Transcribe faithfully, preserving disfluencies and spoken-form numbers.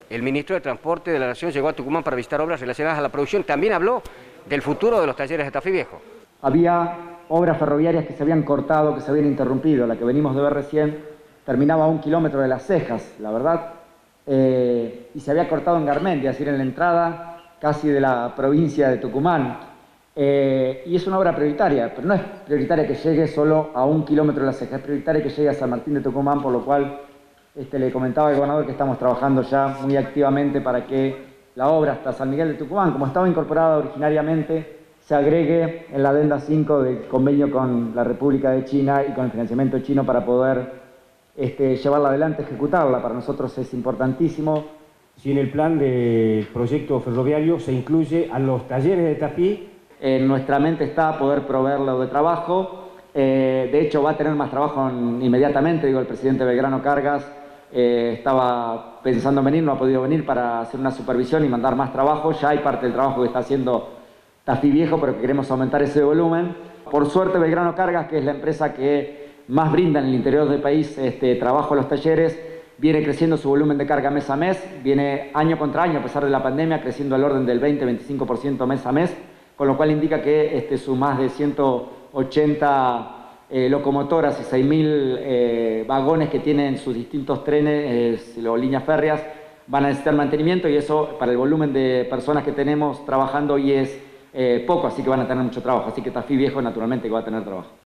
el ministro de Transporte de la Nación llegó a Tucumán para visitar obras relacionadas a la producción. También habló del futuro de los talleres de Tafí Viejo. Había obras ferroviarias que se habían cortado, que se habían interrumpido. La que venimos de ver recién terminaba a un kilómetro de Las Cejas, la verdad, eh, y se había cortado en Garmendia, es decir, en la entrada casi de la provincia de Tucumán. Eh, y es una obra prioritaria, pero no es prioritaria que llegue solo a un kilómetro de Las Cejas, es prioritaria que llegue a San Martín de Tucumán, por lo cual este, le comentaba al gobernador que estamos trabajando ya muy activamente para que la obra hasta San Miguel de Tucumán, como estaba incorporada originariamente, se agregue en la adenda cinco del convenio con la República de China y con el financiamiento chino para poder este, llevarla adelante, ejecutarla. Para nosotros es importantísimo. Si en el plan de proyecto ferroviario se incluye a los talleres de Tafí. En nuestra mente está poder proveerlo de trabajo. Eh, de hecho, va a tener más trabajo en, inmediatamente. Digo, el presidente Belgrano Cargas eh, estaba pensando en venir, no ha podido venir para hacer una supervisión y mandar más trabajo. Ya hay parte del trabajo que está haciendo Tafí Viejo, pero que queremos aumentar ese volumen. Por suerte, Belgrano Cargas, que es la empresa que más brinda en el interior del país este, trabajo a los talleres, viene creciendo su volumen de carga mes a mes, viene año contra año, a pesar de la pandemia, creciendo al orden del veinte a veinticinco por ciento mes a mes, con lo cual indica que este, sus más de ciento ochenta eh, locomotoras y seis mil eh, vagones que tienen sus distintos trenes eh, o líneas férreas van a necesitar mantenimiento, y eso para el volumen de personas que tenemos trabajando hoy es Eh, poco, así que van a tener mucho trabajo. Así que Tafí Viejo naturalmente que va a tener trabajo.